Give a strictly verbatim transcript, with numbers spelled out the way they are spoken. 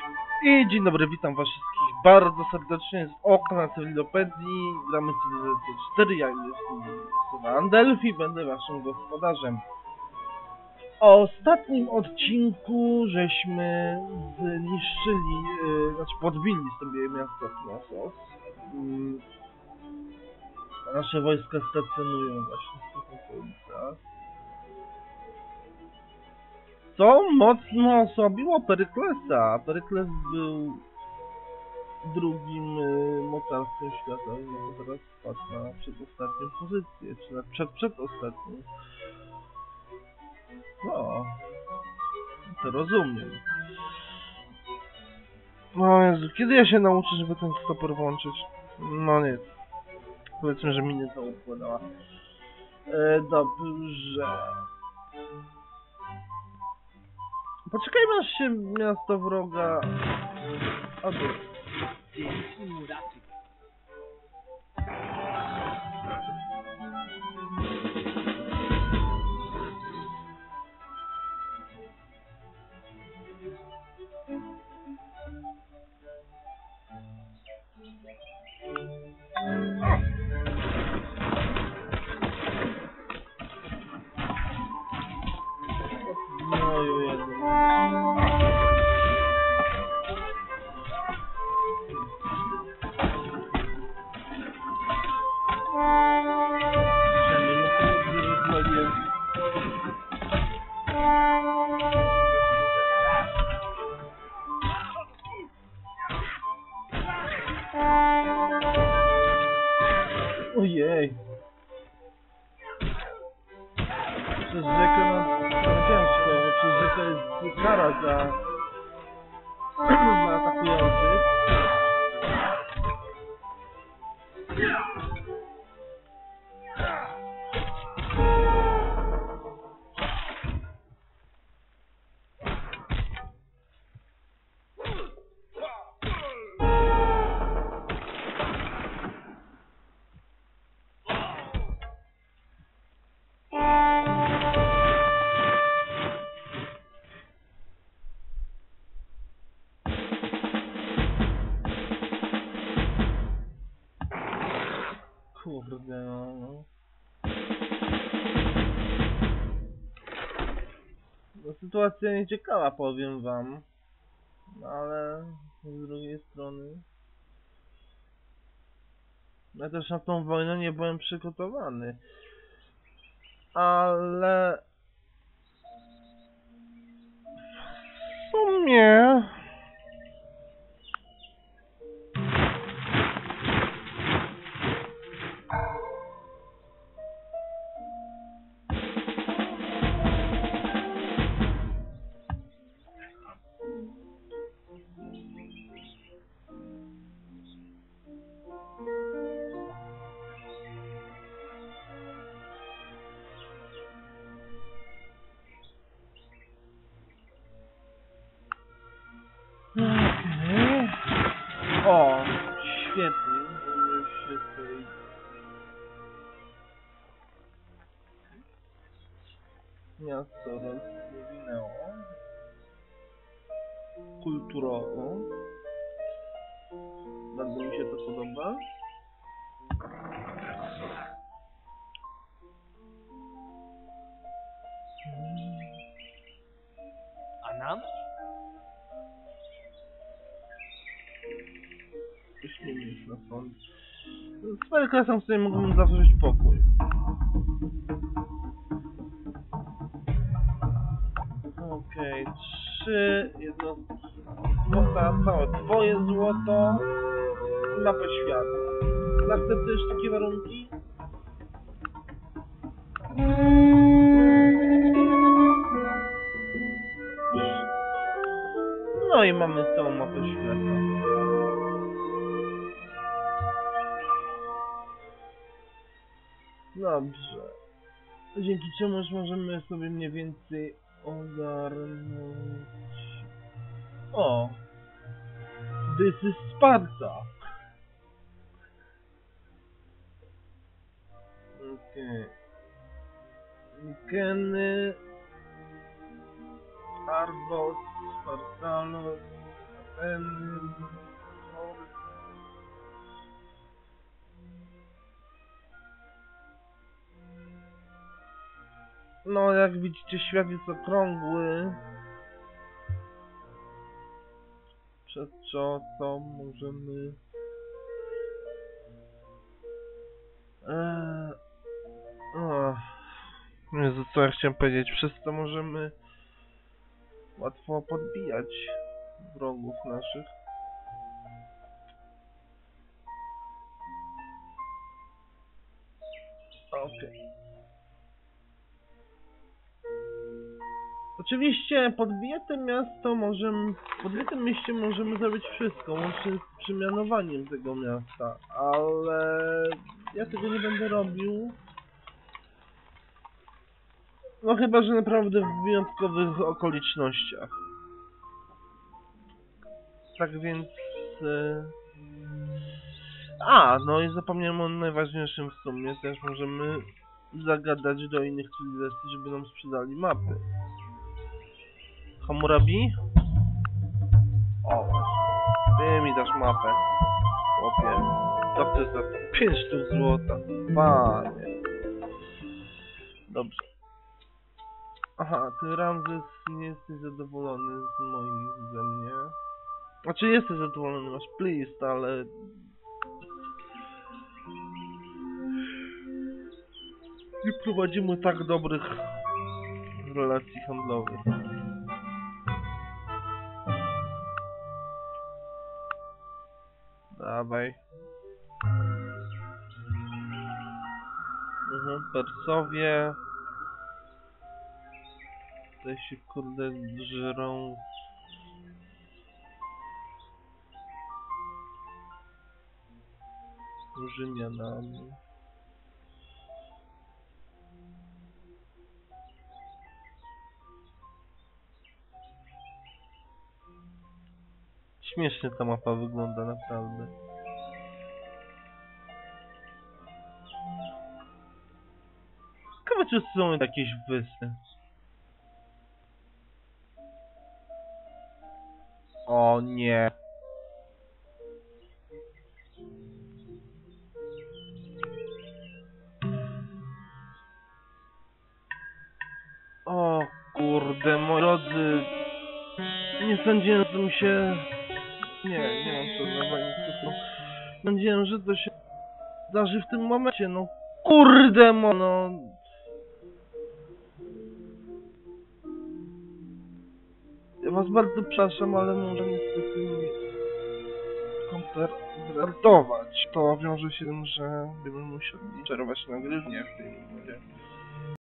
I dzień dobry, witam was wszystkich bardzo serdecznie z okna Cywilopedii. Gramy Cywilizację cztery, ja jestem Andelfi, będę waszym gospodarzem. W ostatnim odcinku żeśmy zniszczyli, yy, znaczy podbili sobie miasto Knossos. Yy, nasze wojska stacjonują właśnie w tych okolicach. Co mocno osłabiło Peryklesa. Perykles był drugim y, mocarstwem świata, no to teraz spadł na przedostatnią pozycję, czy na przed, przedostatnią. No, to rozumiem. No Jezu, kiedy ja się nauczę, żeby ten stoper włączyć? No nie. Powiedzmy, że minutę układała. E, dobrze. Poczekajmy, aż się miasto wroga odejdzie. No i jedno. Ojej. Przez rzekę no, no ciężko, bo przez rzekę jest kara za za atakujących. Kurde, no, no. No, sytuacja nieciekawa, powiem wam. No, ale z drugiej strony... Ja też na tą wojnę nie byłem przygotowany. Ale... W sumie... Okay. O, świetnie, bo już się tutaj... Miasto rozwinęło. Kulturowo. Bardzo mi się to podoba. A nam? Wyślijmy już na front. Z Peryklasem sobie mógłbym zawrzeć pokój. Okej, okay, trzy jednostki. Złota, całe twoje złoto. Mapę świata. Zaakceptujesz takie warunki? No i mamy całą mapę świata. Dobrze. Dzięki czemu już możemy sobie mniej więcej ogarnąć... O! This is Sparta! Okej. Okay. Keny... Argos, Spartalos... Em, No, jak widzicie, świat jest okrągły. Przez co to możemy... Eee... Oh. Jezu, co ja chciałem powiedzieć? Przez to możemy łatwo podbijać wrogów naszych. Okej. Okay. Oczywiście podbijate miasto możemy... W podbitym mieście możemy zrobić wszystko, łącznie z przemianowaniem tego miasta, ale ja tego nie będę robił. No chyba, że naprawdę w wyjątkowych okolicznościach. Tak więc... Yy... A, no i zapomniałem o najważniejszym w sumie. Też możemy zagadać do innych cywilizacji, żeby nam sprzedali mapy. Hammurabi? O, właśnie. Ty mi dasz mapę. Chłopie. Co to jest za pięć sztuk złota? Panie. Dobrze. Aha, ty Ramzes nie jesteś zadowolony z moich ze mnie. Znaczy jesteś zadowolony, masz pleased, ale... Nie prowadzimy tak dobrych relacji handlowych. Dawaj. Mhm, Persowie. Tutaj się kurde żerą. Rzymianami. Śmiesznie ta mapa wygląda naprawdę. Ciekawe, czy są jakieś wyspy. O nie. O kurde, moi drodzy. Nie sądziłem, że mi się... Nie, nie mam co zabrać. Sądziłem, że to się zdarzy w tym momencie, no kurde mo, no. Ja was bardzo przepraszam, ale muszę niestety komputer zrestartować. To wiąże się z tym, że będziemy musieli przerwać nagrywanie w tej minucie.